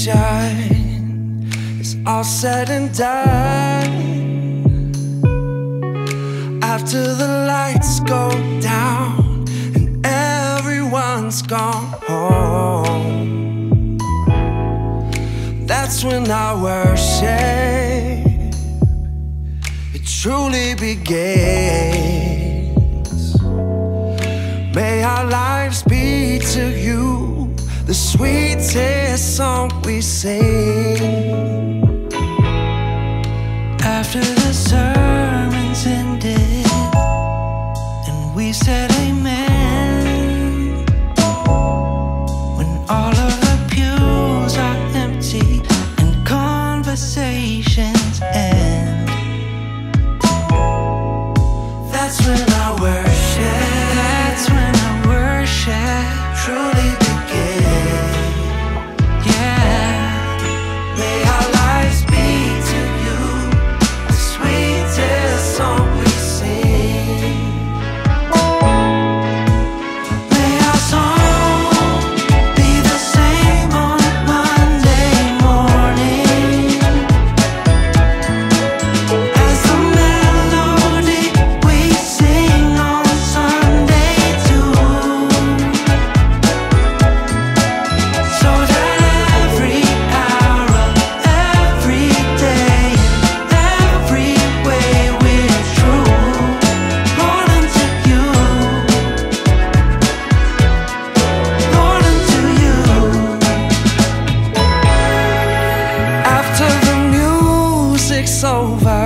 benediction is all said and done, after the lights go down and everyone's gone home, that's when our worship, it truly begins. May our lives be to you the sweetest song we sing. After the sermon's ended and we said amen, when all of the pews are empty and conversations end, that's when our worship truly begins. Over